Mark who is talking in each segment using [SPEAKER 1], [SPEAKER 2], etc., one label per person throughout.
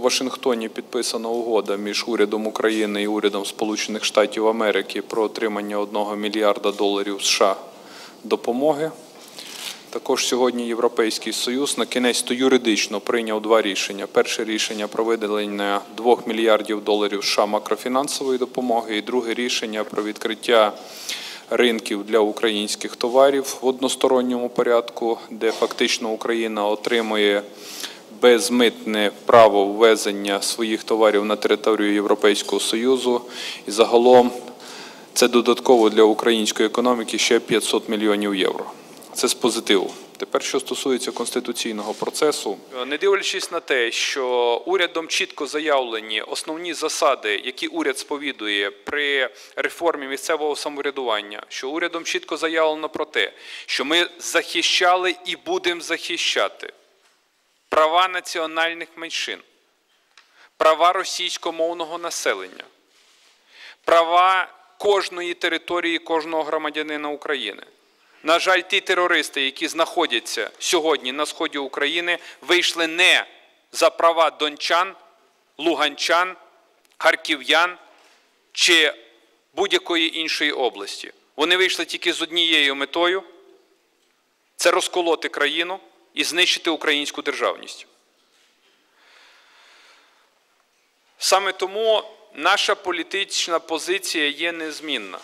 [SPEAKER 1] Вашингтоні підписана угода між урядом України і урядом Сполучених Штатів Америки про отримання $1 мільярда США допомоги. Також сьогодні Європейський Союз на кінець-то юридично прийняв два рішення. Перше рішення про виділення $2 мільярдів США макрофінансової допомоги і друге рішення про відкриття ринків для українських товарів в односторонньому порядку, де фактично Україна отримує безмитне право ввезення своїх товарів на територію Європейського Союзу. І загалом це додатково для української економіки ще 500 мільйонів євро. Це з позитиву. Тепер, що стосується конституційного процесу, не дивлячись на те, що урядом чітко заявлені основні засади, які уряд сповідує при реформі місцевого самоврядування, що урядом чітко заявлено про те, що ми захищали і будемо захищати права національних меншин, права російськомовного населення, права кожної території, кожного громадянина України. На жаль, ті терористи, які знаходяться сьогодні на сході України, вийшли не за права дончан, луганчан, харків'ян чи будь-якої іншої області. Вони вийшли тільки з однією метою – це розколоти країну і знищити українську державність. Саме тому наша політична позиція є незмінна.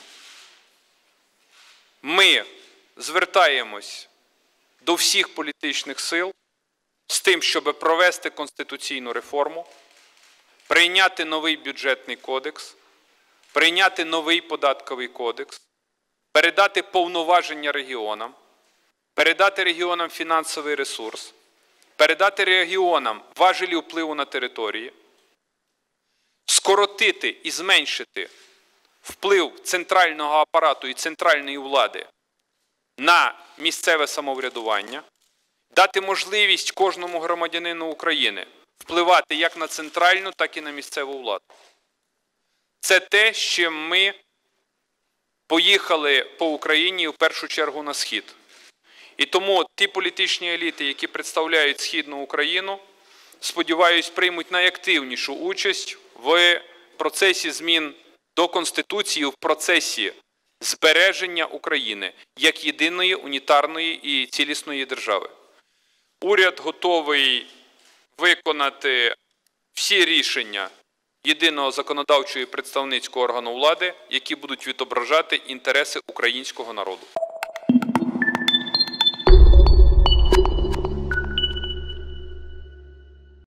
[SPEAKER 1] Ми звертаємось до всіх політичних сил з тим, щоб провести конституційну реформу, прийняти новий бюджетний кодекс, прийняти новий податковий кодекс, передати повноваження регіонам, передати регіонам фінансовий ресурс, передати регіонам важелі впливу на території, скоротити і зменшити вплив центрального апарату і центральної влади на місцеве самоврядування, дати можливість кожному громадянину України впливати як на центральну, так і на місцеву владу. Це те, з чим ми поїхали по Україні, в першу чергу на Схід. І тому ті політичні еліти, які представляють Східну Україну, сподіваюсь, приймуть найактивнішу участь в процесі змін до Конституції, в процесі збереження України як єдиної, унітарної і цілісної держави. Уряд готовий виконати всі рішення єдиного законодавчого і представницького органу влади, які будуть відображати інтереси українського народу.